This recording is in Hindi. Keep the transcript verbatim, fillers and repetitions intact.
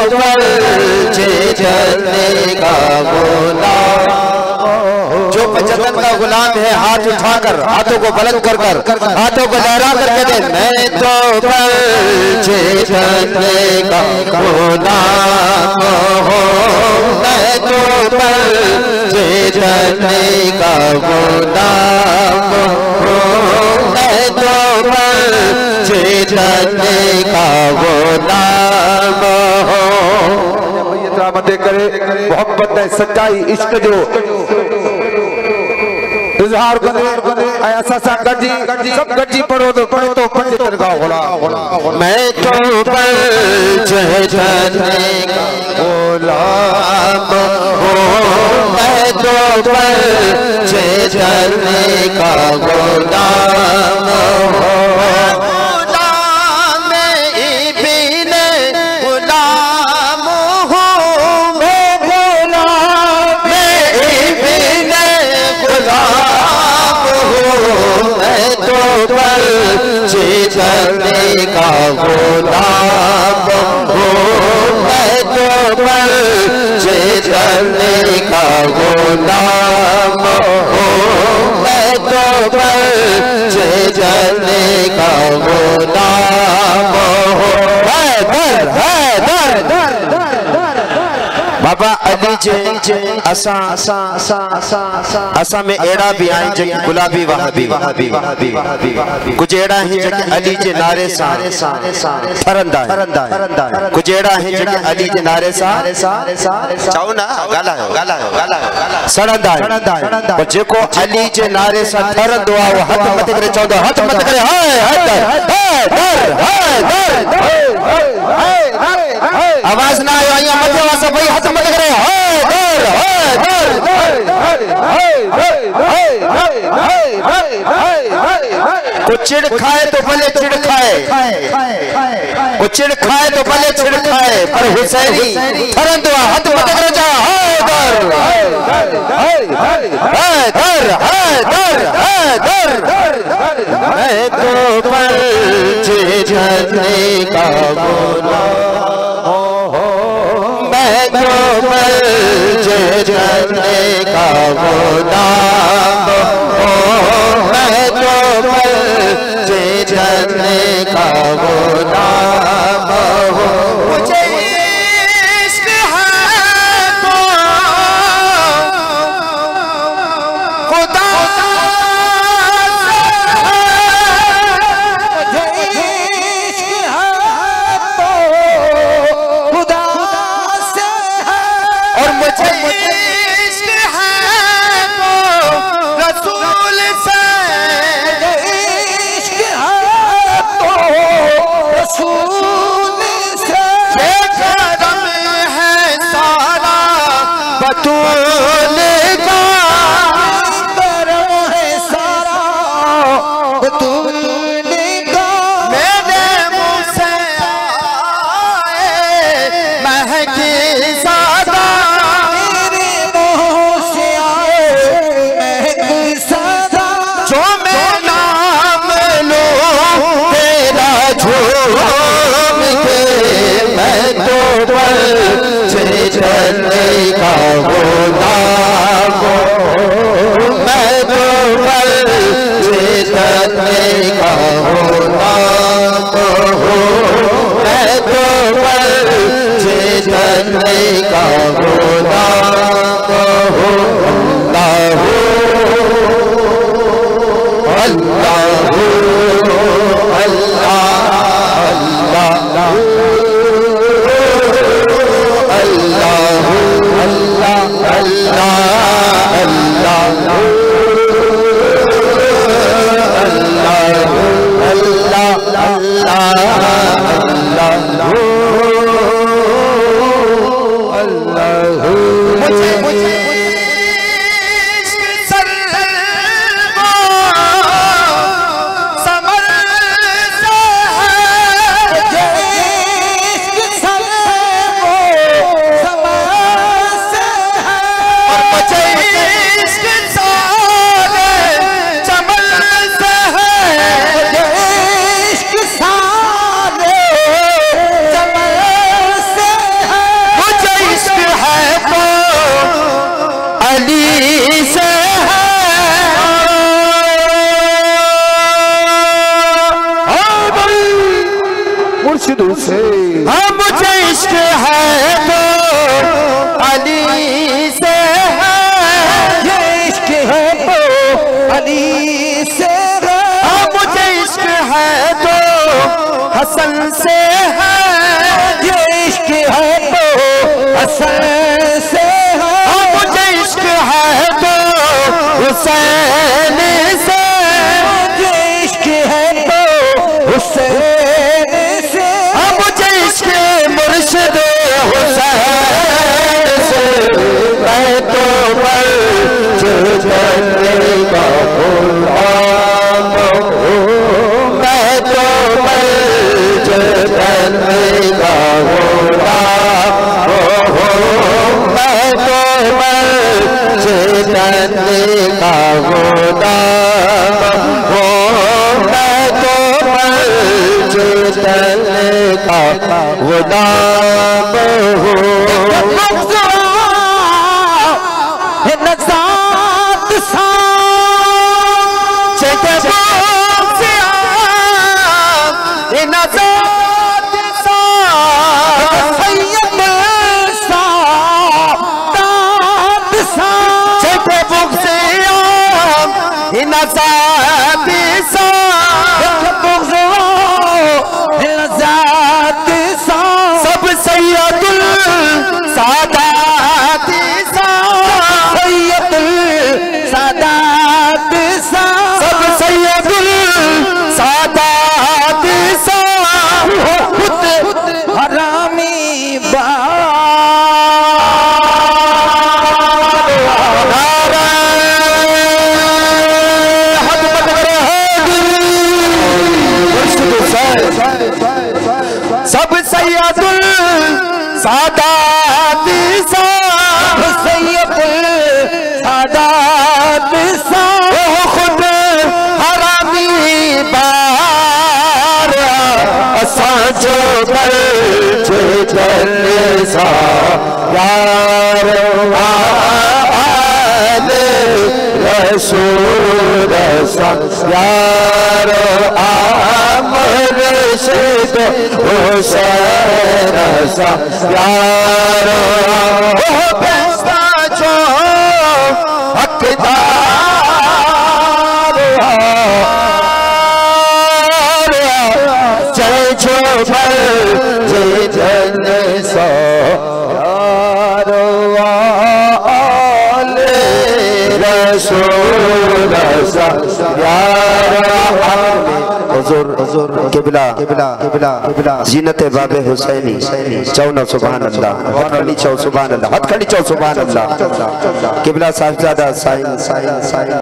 पर चलने का गुलाम, जो पचहत्तर का गुलाम है हाथ उठाकर, हाथों को बुलंद कर कर, हाथों को लहरा करके दे, मैं तो पर चलने का गुलाम हो, मैं तो पर चलने का गुलाम हो, मैं तो पर चलने का गुलाम हो। मदे करे मोहब्बत है सच्चाई इश्क जो इजहार करे ऐसा सा गजी सब गजी पढ़ो तो पढ़ो तो पंडित का गुलाम, मैं तो पर चलने का गुलाम हो, मैं तो पर चलने का गुलाम हो। चलने का गुलाम हो, मैं तो पर चलने का गुलाम हो, मैं तो पर चलने का गुलाम हो। हैदर हैदर बाबा अली जे असा असा असा असा असा में एड़ा भी आए जो गुलाबी वहाबी वहाबी वहाबी, कुछ एड़ा है जो अली जे नारे सा फरंदा है, कुछ एड़ा है जो अली जे नारे सा चाहो ना गाला है गाला है गाला है सड़ंदा है, पर जेको अली जे नारे सा फरंदो आ वो हथ मत करे चौदो हथ मत करे हाय हैदर हैदर आवाज ना आयो आया मत वासा भाई हथ मत करे को चिड़ खाए तो भले चिड़ खाए, को चिड़ खाए तो भले चिड़ खाए, पर हुसैनी थरंदो हथ मत करे जा हैदर हैदर हैदर हैदर, मैं तो पर चलने का गुलाम हो, मैं तो पर चलने का गुलाम हो, मैं तो पर चलने का गुलाम हो। मुझे इश्क है तो खुदा चलने का गुलाम मुर्शिद से हम मुझे इश्क है तो अली से है, ये इश्क है तो अली से है, हम मुझे इश्क है तो हसन से है, ये इश्क है तो हसन से है, हम मुझे इश्क है तो हुसैन से, ये इश्क है तो हुसैन से, हम मुझे इश्क मुर्शिद हुसैन से। मैं तो पर जो करने का गुलाम हूँ, मैं तो पर जो करने का गुलाम हूँ, मैं तो पर जो करने का गुलाम हूँ, मैं तो पर जो करने का गुलाम हूँ। नज़ात सा चेते से इन नज़ात सा सैयद सा दाद सा चेते से इन नज़ात सा नज़ात सा सब सैयदुल सादात सा, सैयदुल सादात सा सब सैयदुल सादात सा, हरामी बा सब सैयदुल सादात सा, सैयदुल सादात सा ओ खुद हरामी बार असां जो बल चले सा यार आले रसूल सा यार आमर शेद हुसैन सा यार ओ पैसा जो हकदार जय जो भल जय जन सो यारो आले रसूल सा यारो हुजूर हुजूर किबला किबला किबला किबला जीनत बाबे हुसैनी चौना सुभान अल्लाह हथकड़ी चौ सुभान अल्लाह हथकड़ी चौ सुभान अल्लाह किबला साहिबजादा साईं साईं साईं